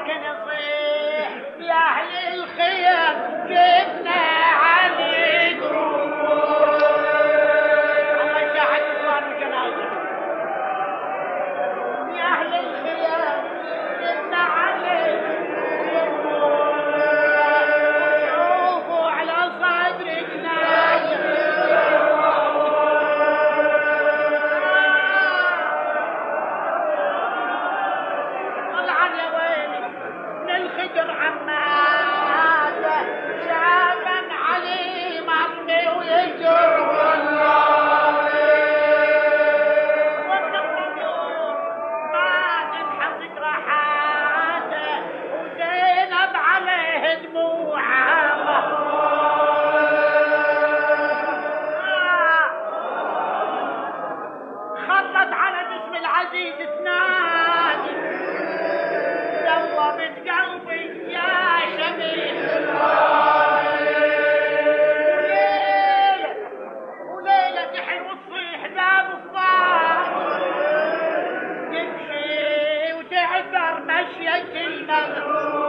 لكن يصيح يا أهل الخير جبنا علي دروب. الله شاهد إخوان وجنازة يا أهل الخير جبنا علي دروب. شوفوا على صدرنا الخدر عماده شابا علي مرمي ويجر والله والنور ما تنحط راحاته وزينب عليه دموعها خطت على جسم العزيز تنادي دوبت قلبي يا شبيه وليلة تحن وتصيح باب الصاد تمشي وتعبر مشية المغرب